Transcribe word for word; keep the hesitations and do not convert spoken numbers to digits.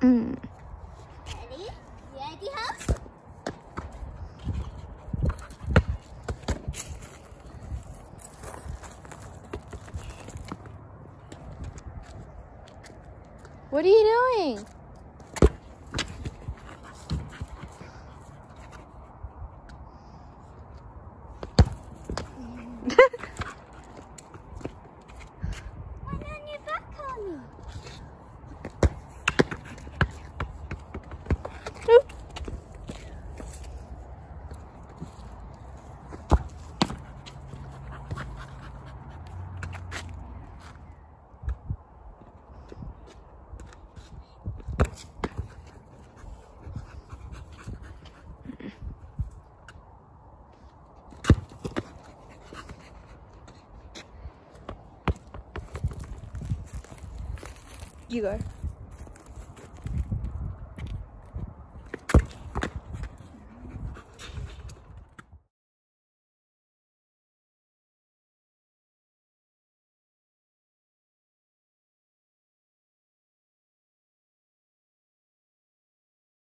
Mm. Ready? Ready, house? What are you doing? Why on your back on me? You go.